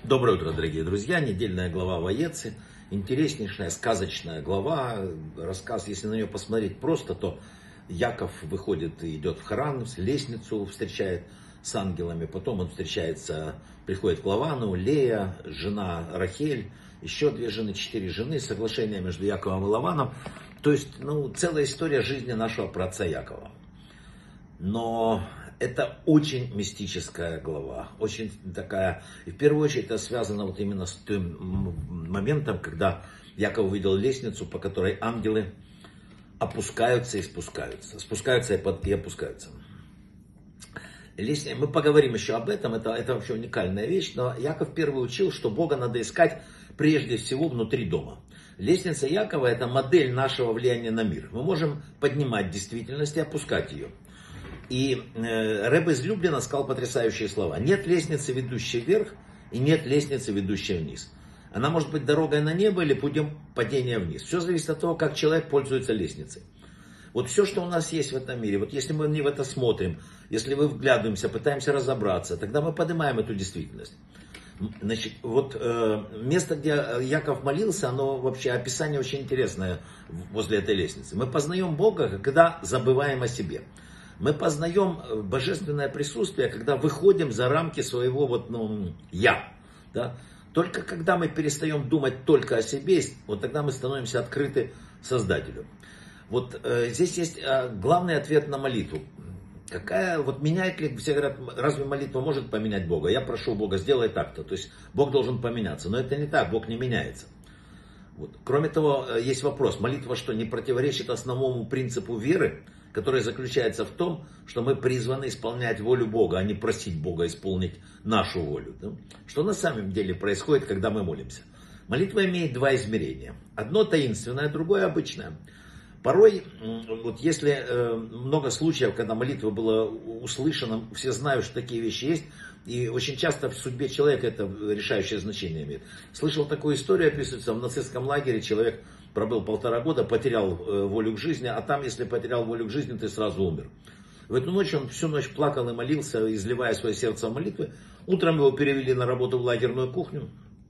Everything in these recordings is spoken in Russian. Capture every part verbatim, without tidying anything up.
Доброе утро, дорогие друзья. Недельная глава Ваецы. Интереснейшая, сказочная глава. Рассказ, если на нее посмотреть просто, то Яков выходит и идет в Харан, лестницу встречает с ангелами. Потом он встречается, приходит к Лавану, Лея, жена Рахель, еще две жены, четыре жены, соглашение между Яковом и Лаваном. То есть, ну, целая история жизни нашего праотца Якова. Но это очень мистическая глава, очень такая, и в первую очередь это связано вот именно с тем моментом, когда Яков увидел лестницу, по которой ангелы опускаются и спускаются, спускаются и, под, и опускаются. Лестница, мы поговорим еще об этом, это, это вообще уникальная вещь, но Яков первый учил, что Бога надо искать прежде всего внутри дома. Лестница Якова — это модель нашего влияния на мир. Мы можем поднимать действительность и опускать ее. И э, Рэб из Люблина сказал потрясающие слова. Нет лестницы, ведущей вверх, и нет лестницы, ведущей вниз. Она может быть дорогой на небо или путем падения вниз. Все зависит от того, как человек пользуется лестницей. Вот все, что у нас есть в этом мире, вот если мы не в это смотрим, если мы вглядываемся, пытаемся разобраться, тогда мы поднимаем эту действительность. Значит, вот э, место, где Яков молился, оно вообще, описание очень интересное возле этой лестницы. Мы познаем Бога, когда забываем о себе. Мы познаем божественное присутствие, когда выходим за рамки своего вот, ну, «я». Да? Только когда мы перестаем думать только о себе, вот тогда мы становимся открыты Создателю. Вот э, здесь есть э, главный ответ на молитву. Какая, вот меняет ли, все говорят, разве молитва может поменять Бога? Я прошу Бога, сделай так-то. То есть Бог должен поменяться. Но это не так, Бог не меняется. Вот. Кроме того, есть вопрос, молитва что, не противоречит основному принципу веры, который заключается в том, что мы призваны исполнять волю Бога, а не просить Бога исполнить нашу волю. Да? Что на самом деле происходит, когда мы молимся? Молитва имеет два измерения. Одно таинственное, другое обычное. Порой, вот если э, много случаев, когда молитва была услышана, все знают, что такие вещи есть, и очень часто в судьбе человека это решающее значение имеет. Слышал такую историю, описывается, в нацистском лагере человек пробыл полтора года, потерял э, волю к жизни, а там, если потерял волю к жизни, ты сразу умер. В эту ночь он всю ночь плакал и молился, изливая свое сердце в молитвы. Утром его перевели на работу в лагерную кухню,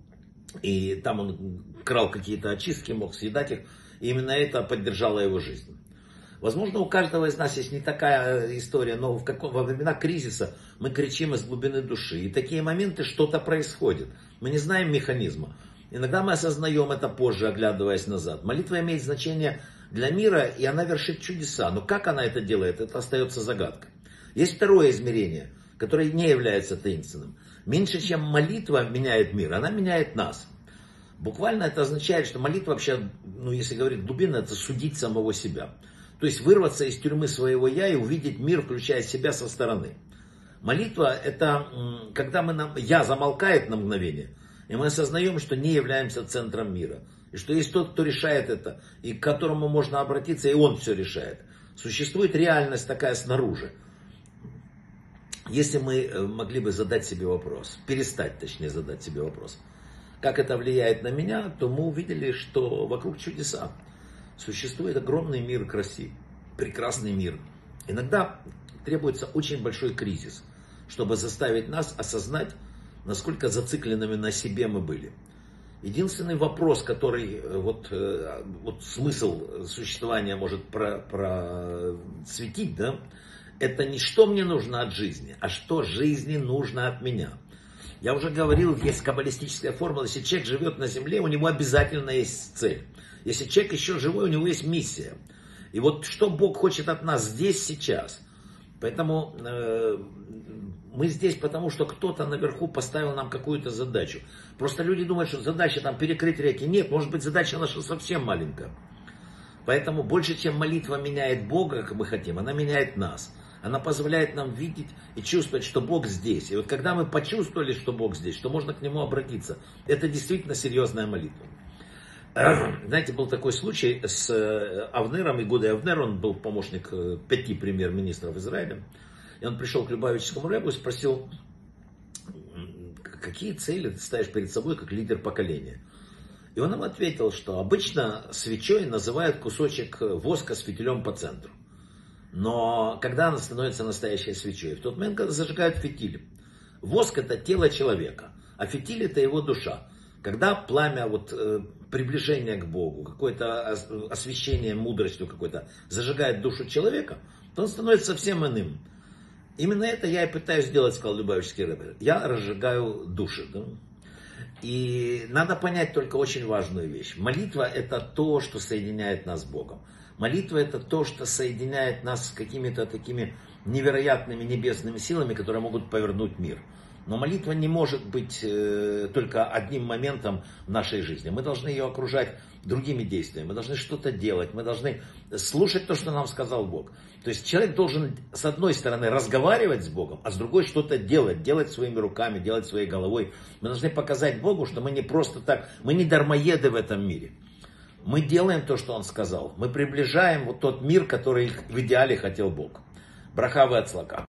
и там он крал какие-то очистки, мог съедать их. И именно это поддержало его жизнь. Возможно, у каждого из нас есть не такая история, но в каком, во времена кризиса мы кричим из глубины души. И такие моменты что-то происходит. Мы не знаем механизма. Иногда мы осознаем это позже, оглядываясь назад. Молитва имеет значение для мира, и она вершит чудеса. Но как она это делает, это остается загадкой. Есть второе измерение, которое не является таинственным. Меньше, чем молитва меняет мир, она меняет нас. Буквально это означает, что молитва вообще, ну если говорить глубинно, это судить самого себя. То есть вырваться из тюрьмы своего я и увидеть мир, включая себя со стороны. Молитва — это когда мы нам, я замолкает на мгновение, и мы осознаем, что не являемся центром мира. И что есть тот, кто решает это, и к которому можно обратиться, и он все решает. Существует реальность такая снаружи. Если мы могли бы задать себе вопрос, перестать точнее задать себе вопрос, как это влияет на меня, то мы увидели, что вокруг чудеса. Существует огромный мир краси, прекрасный мир. Иногда требуется очень большой кризис, чтобы заставить нас осознать, насколько зацикленными на себе мы были. Единственный вопрос, который вот, вот смысл существования может просветить, да, это не что мне нужно от жизни, а что жизни нужно от меня. Я уже говорил, есть каббалистическая формула, если человек живет на земле, у него обязательно есть цель. Если человек еще живой, у него есть миссия. И вот что Бог хочет от нас здесь, сейчас. Поэтому э, мы здесь, потому что кто-то наверху поставил нам какую-то задачу. Просто люди думают, что задача там перекрыть реки. Нет, может быть задача наша совсем маленькая. Поэтому больше, чем молитва меняет Бога, как мы хотим, она меняет нас. Она позволяет нам видеть и чувствовать, что Бог здесь. И вот когда мы почувствовали, что Бог здесь, что можно к Нему обратиться, это действительно серьезная молитва. Знаете, был такой случай с Авнером, Игудой Авнер, он был помощник пяти премьер-министров Израиля. И он пришел к Любавическому рэбу и спросил, какие цели ты ставишь перед собой как лидер поколения? И он им ответил, что обычно свечой называют кусочек воска с фитилем по центру. Но когда она становится настоящей свечой? В тот момент, когда зажигают фитиль. Воск — это тело человека. А фитиль это его душа. Когда пламя вот, э, приближения к Богу, какое-то освещение мудростью какое-то зажигает душу человека, то он становится совсем иным. Именно это я и пытаюсь сделать, сказал Любавический Рэбе. Я разжигаю души. Да? И надо понять только очень важную вещь. Молитва это то, что соединяет нас с Богом. Молитва это то, что соединяет нас с какими-то такими невероятными небесными силами, которые могут повернуть мир. Но молитва не может быть э, только одним моментом в нашей жизни. Мы должны ее окружать другими действиями. Мы должны что-то делать. Мы должны слушать то, что нам сказал Бог. То есть человек должен с одной стороны разговаривать с Богом, а с другой что-то делать. Делать своими руками, делать своей головой. Мы должны показать Богу, что мы не просто так, мы не дармоеды в этом мире. Мы делаем то, что Он сказал. Мы приближаем вот тот мир, который в идеале хотел Бог. Браха ве ацлака.